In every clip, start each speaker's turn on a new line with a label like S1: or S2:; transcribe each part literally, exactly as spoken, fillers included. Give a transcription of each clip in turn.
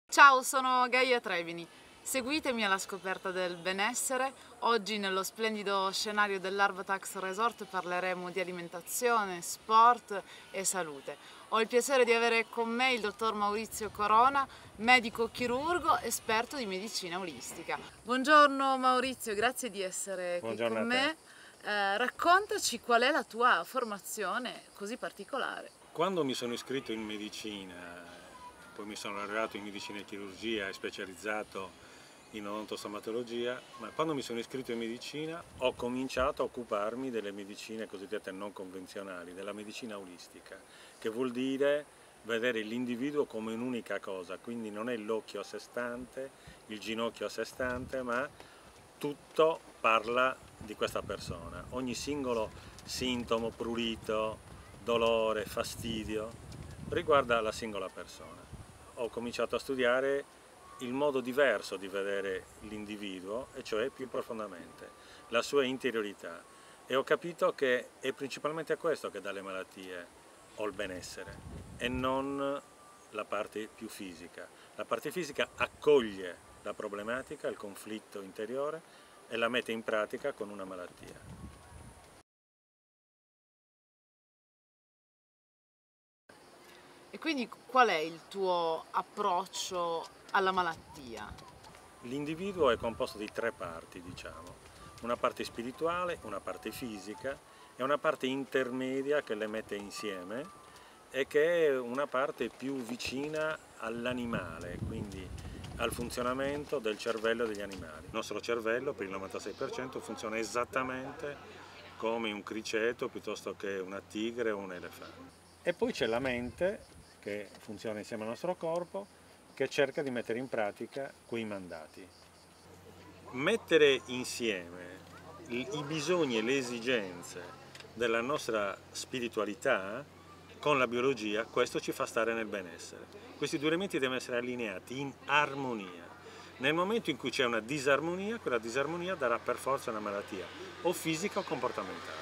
S1: Ciao, sono Gaia Trevini. Seguitemi alla scoperta del benessere. Oggi nello splendido scenario dell'Arvatax Resort parleremo di alimentazione, sport e salute. Ho il piacere di avere con me il dottor Maurizio Corona, medico chirurgo, esperto di medicina olistica. Buongiorno Maurizio, grazie di essere qui
S2: Buongiorno
S1: con
S2: a te.
S1: me. Eh, raccontaci qual è la tua formazione così particolare.
S2: Quando mi sono iscritto in medicina, poi mi sono laureato in medicina e chirurgia e specializzato in odontostomatologia, ma quando mi sono iscritto in medicina ho cominciato a occuparmi delle medicine cosiddette non convenzionali, della medicina olistica, che vuol dire vedere l'individuo come un'unica cosa, quindi non è l'occhio a sé stante, il ginocchio a sé stante, ma tutto parla di questa persona. Ogni singolo sintomo, prurito, dolore, fastidio riguarda la singola persona. Ho cominciato a studiare il modo diverso di vedere l'individuo, e cioè più profondamente, la sua interiorità, e ho capito che è principalmente a questo che dà le malattie o il benessere, e non la parte più fisica. La parte fisica accoglie la problematica, il conflitto interiore, e la mette in pratica con una malattia.
S1: E quindi qual è il tuo approccio alla malattia?
S2: L'individuo è composto di tre parti, diciamo, una parte spirituale, una parte fisica e una parte intermedia che le mette insieme e che è una parte più vicina all'animale, quindi al funzionamento del cervello degli animali. Il nostro cervello, per il novantasei per cento, funziona esattamente come un criceto piuttosto che una tigre o un elefante. E poi c'è la mente, che funziona insieme al nostro corpo, che cerca di mettere in pratica quei mandati. Mettere insieme i bisogni e le esigenze della nostra spiritualità con la biologia, questo ci fa stare nel benessere. Questi due elementi devono essere allineati in armonia. Nel momento in cui c'è una disarmonia, quella disarmonia darà per forza una malattia, o fisica o comportamentale.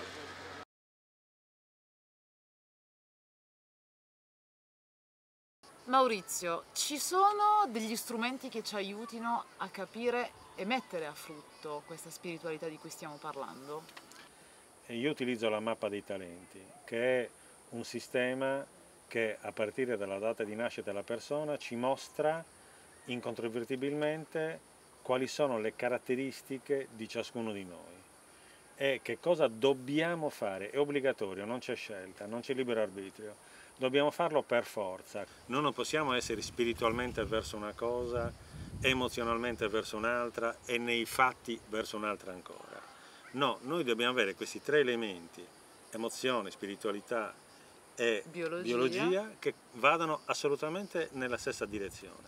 S1: Maurizio, ci sono degli strumenti che ci aiutino a capire e mettere a frutto questa spiritualità di cui stiamo parlando?
S2: E io utilizzo la mappa dei talenti, che è un sistema che a partire dalla data di nascita della persona ci mostra incontrovertibilmente quali sono le caratteristiche di ciascuno di noi e che cosa dobbiamo fare. È obbligatorio, non c'è scelta, non c'è libero arbitrio, dobbiamo farlo per forza. Noi non possiamo essere spiritualmente verso una cosa, emozionalmente verso un'altra e nei fatti verso un'altra ancora. No, noi dobbiamo avere questi tre elementi, emozione, spiritualità e
S1: Biologia.
S2: biologia, che vadano assolutamente nella stessa direzione.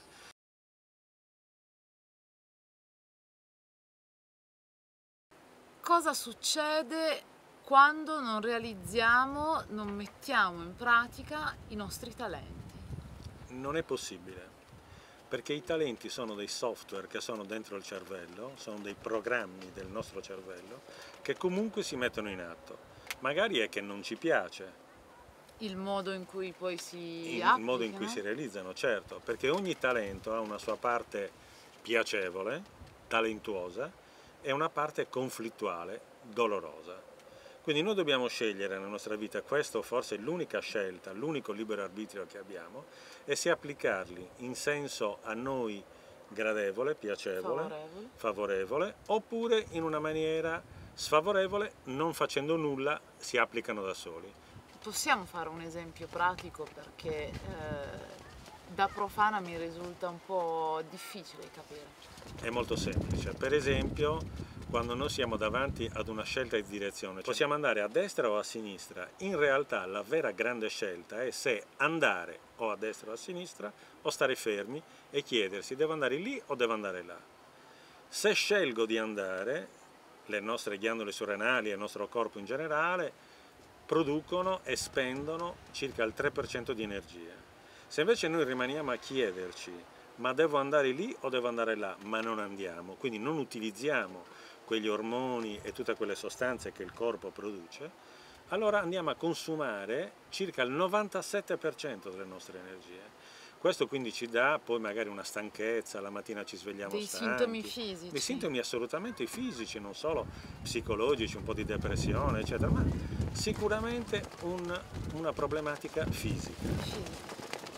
S1: Cosa succede quando non realizziamo, non mettiamo in pratica i nostri talenti?
S2: Non è possibile, perché i talenti sono dei software che sono dentro il cervello, sono dei programmi del nostro cervello che comunque si mettono in atto. Magari è che non ci piace
S1: Il modo in cui poi si
S2: il modo in cui
S1: applicano?
S2: si realizzano, certo, perché ogni talento ha una sua parte piacevole, talentuosa, e una parte conflittuale, dolorosa. Quindi noi dobbiamo scegliere nella nostra vita, questo forse è l'unica scelta, l'unico libero arbitrio che abbiamo, e se applicarli in senso a noi gradevole, piacevole,
S1: Favorevoli.
S2: favorevole, oppure in una maniera sfavorevole, non facendo nulla, si applicano da soli.
S1: Possiamo fare un esempio pratico perché eh, da profana mi risulta un po' difficile capire.
S2: È molto semplice. Per esempio, quando noi siamo davanti ad una scelta di direzione, possiamo andare a destra o a sinistra. In realtà la vera grande scelta è se andare o a destra o a sinistra o stare fermi e chiedersi: devo andare lì o devo andare là? Se scelgo di andare, le nostre ghiandole surrenali e il nostro corpo in generale producono e spendono circa il tre per cento di energia. Se invece noi rimaniamo a chiederci: ma devo andare lì o devo andare là? Ma non andiamo, quindi non utilizziamo quegli ormoni e tutte quelle sostanze che il corpo produce, allora andiamo a consumare circa il novantasette per cento delle nostre energie. questo quindi ci dà poi magari una stanchezza, la mattina ci svegliamo
S1: dei
S2: stanchi.
S1: sintomi fisici.
S2: Dei sintomi assolutamente fisici, non solo psicologici, un po' di depressione, eccetera, ma sicuramente un, una problematica fisica.
S1: Fisici.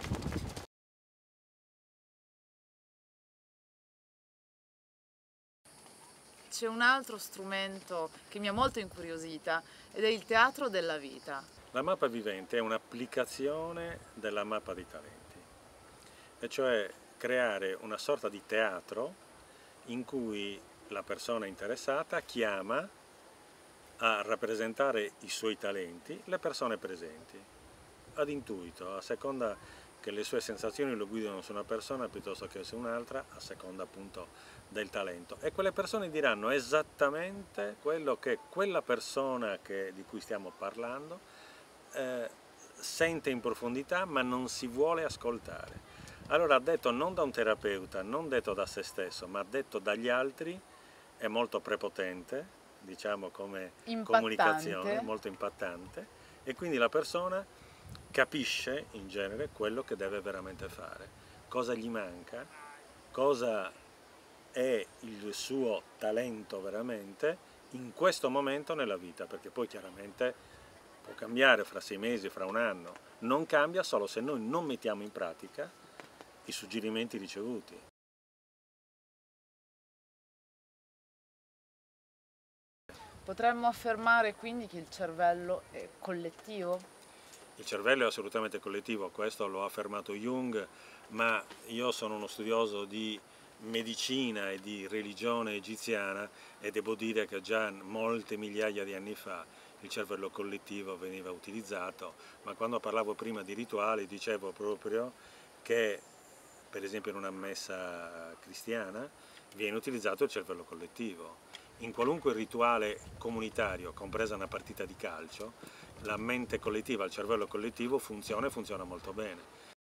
S1: C'è un altro strumento che mi ha molto incuriosita ed è il teatro della vita.
S2: La mappa vivente è un'applicazione della mappa dei talenti, e cioè creare una sorta di teatro in cui la persona interessata chiama a rappresentare i suoi talenti le persone presenti, ad intuito, a seconda che le sue sensazioni lo guidano su una persona piuttosto che su un'altra, a seconda appunto del talento, e quelle persone diranno esattamente quello che quella persona che, di cui stiamo parlando eh, sente in profondità ma non si vuole ascoltare. Allora, detto non da un terapeuta, non detto da se stesso, ma detto dagli altri, è molto prepotente, diciamo come
S1: Impattante.
S2: Comunicazione, molto impattante, e quindi la persona capisce in genere quello che deve veramente fare, cosa gli manca, cosa è il suo talento veramente in questo momento nella vita, perché poi chiaramente può cambiare fra sei mesi, fra un anno, non cambia solo se noi non mettiamo in pratica i suggerimenti ricevuti.
S1: Potremmo affermare quindi che il cervello è collettivo?
S2: Il cervello è assolutamente collettivo, questo lo ha affermato Jung, ma io sono uno studioso di medicina e di religione egiziana e devo dire che già molte migliaia di anni fa il cervello collettivo veniva utilizzato, ma quando parlavo prima di rituali dicevo proprio che per esempio in una messa cristiana viene utilizzato il cervello collettivo. In qualunque rituale comunitario, compresa una partita di calcio, la mente collettiva, il cervello collettivo funziona e funziona molto bene.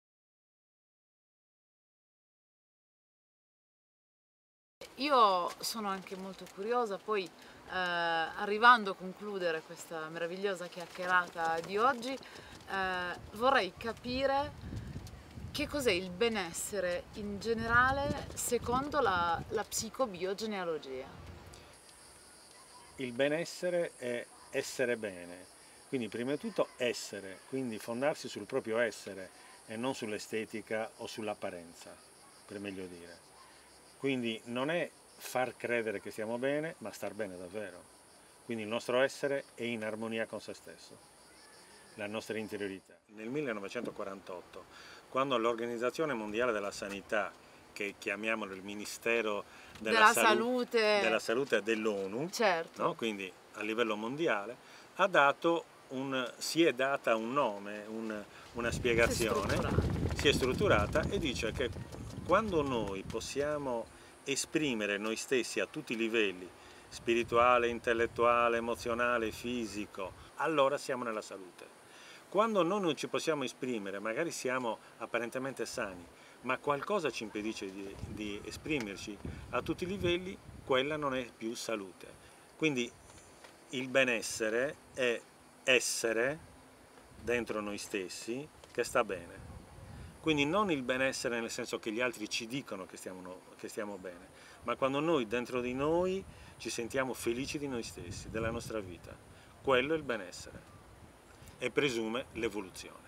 S1: Io sono anche molto curiosa, poi eh, arrivando a concludere questa meravigliosa chiacchierata di oggi, eh, vorrei capire che cos'è il benessere in generale secondo la, la psicobiogenealogia.
S2: Il benessere è essere bene, quindi prima di tutto essere, quindi fondarsi sul proprio essere e non sull'estetica o sull'apparenza, per meglio dire. Quindi non è far credere che stiamo bene, ma star bene davvero. Quindi il nostro essere è in armonia con se stesso, la nostra interiorità. Nel millenovecentoquarantotto, quando l'Organizzazione Mondiale della Sanità, che chiamiamolo il Ministero della,
S1: della
S2: Salu-
S1: salute,
S2: della Salute dell'ONU,
S1: certo.
S2: no? Quindi a livello mondiale, ha dato un, si è data un nome, un, una spiegazione,
S1: Si è
S2: si è strutturata e dice che quando noi possiamo esprimere noi stessi a tutti i livelli, spirituale, intellettuale, emozionale, fisico, allora siamo nella salute. Quando noi non ci possiamo esprimere, magari siamo apparentemente sani, ma qualcosa ci impedisce di, di esprimerci a tutti i livelli, quella non è più salute. Quindi il benessere è essere dentro noi stessi che sta bene. Quindi non il benessere nel senso che gli altri ci dicono che stiamo, che stiamo bene, ma quando noi dentro di noi ci sentiamo felici di noi stessi, della nostra vita. Quello è il benessere e presume l'evoluzione.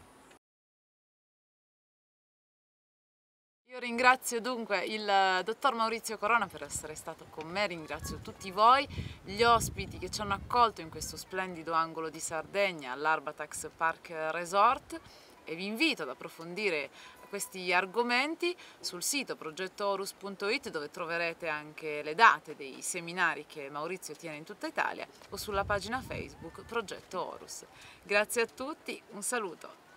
S1: Io ringrazio dunque il dottor Maurizio Corona per essere stato con me, ringrazio tutti voi, gli ospiti che ci hanno accolto in questo splendido angolo di Sardegna all'Arbatax Park Resort, e vi invito ad approfondire questi argomenti sul sito progetto orus punto it, dove troverete anche le date dei seminari che Maurizio tiene in tutta Italia, o sulla pagina Facebook Progetto Orus. Grazie a tutti, un saluto!